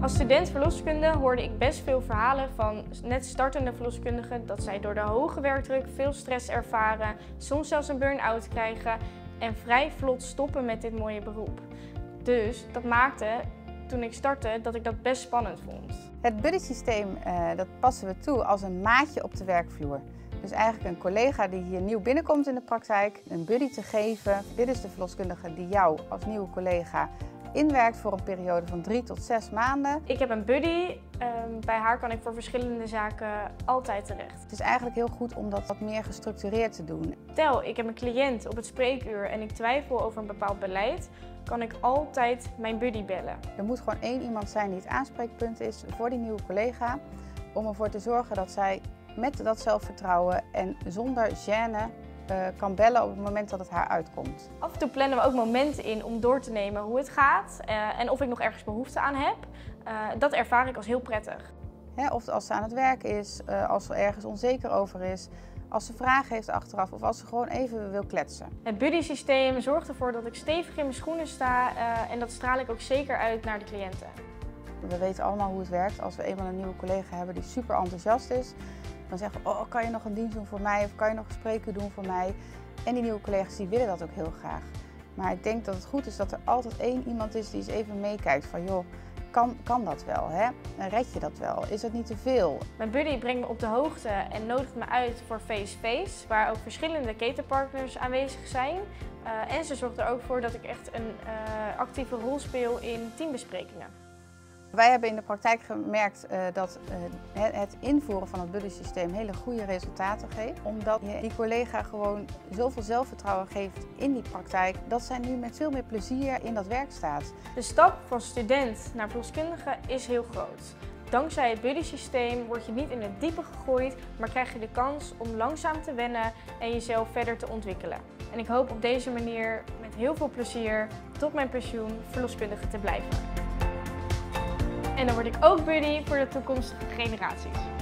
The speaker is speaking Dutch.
Als student verloskunde hoorde ik best veel verhalen van net startende verloskundigen dat zij door de hoge werkdruk veel stress ervaren, soms zelfs een burn-out krijgen en vrij vlot stoppen met dit mooie beroep. Dus dat maakte, toen ik startte, dat ik dat best spannend vond. Het buddy-systeem dat passen we toe als een maatje op de werkvloer. Dus eigenlijk een collega die hier nieuw binnenkomt in de praktijk, een buddy te geven. Dit is de verloskundige die jou als nieuwe collega inwerkt voor een periode van 3 tot 6 maanden. Ik heb een buddy. Bij haar kan ik voor verschillende zaken altijd terecht. Het is eigenlijk heel goed om dat wat meer gestructureerd te doen. Stel, ik heb een cliënt op het spreekuur en ik twijfel over een bepaald beleid, kan ik altijd mijn buddy bellen. Er moet gewoon één iemand zijn die het aanspreekpunt is voor die nieuwe collega, om ervoor te zorgen dat zij met dat zelfvertrouwen en zonder gêne kan bellen op het moment dat het haar uitkomt. Af en toe plannen we ook momenten in om door te nemen hoe het gaat en of ik nog ergens behoefte aan heb. Dat ervaar ik als heel prettig. Of als ze aan het werk is, als ze ergens onzeker over is, als ze vragen heeft achteraf of als ze gewoon even wil kletsen. Het buddy-systeem zorgt ervoor dat ik stevig in mijn schoenen sta en dat straal ik ook zeker uit naar de cliënten. We weten allemaal hoe het werkt als we eenmaal een nieuwe collega hebben die super enthousiast is. Dan zeggen we, oh, kan je nog een dienst doen voor mij of kan je nog een spreekuur doen voor mij? En die nieuwe collega's die willen dat ook heel graag. Maar ik denk dat het goed is dat er altijd één iemand is die eens even meekijkt van joh, kan dat wel? Hè? Red je dat wel? Is dat niet te veel? Mijn buddy brengt me op de hoogte en nodigt me uit voor face-to-face, waar ook verschillende ketenpartners aanwezig zijn. En ze zorgt er ook voor dat ik echt een actieve rol speel in teambesprekingen. Wij hebben in de praktijk gemerkt dat het invoeren van het buddy-systeem hele goede resultaten geeft. Omdat je die collega gewoon zoveel zelfvertrouwen geeft in die praktijk, dat zij nu met veel meer plezier in dat werk staat. De stap van student naar verloskundige is heel groot. Dankzij het buddy-systeem word je niet in het diepe gegooid, maar krijg je de kans om langzaam te wennen en jezelf verder te ontwikkelen. En ik hoop op deze manier met heel veel plezier tot mijn pensioen verloskundige te blijven. En dan word ik ook buddy voor de toekomstige generaties.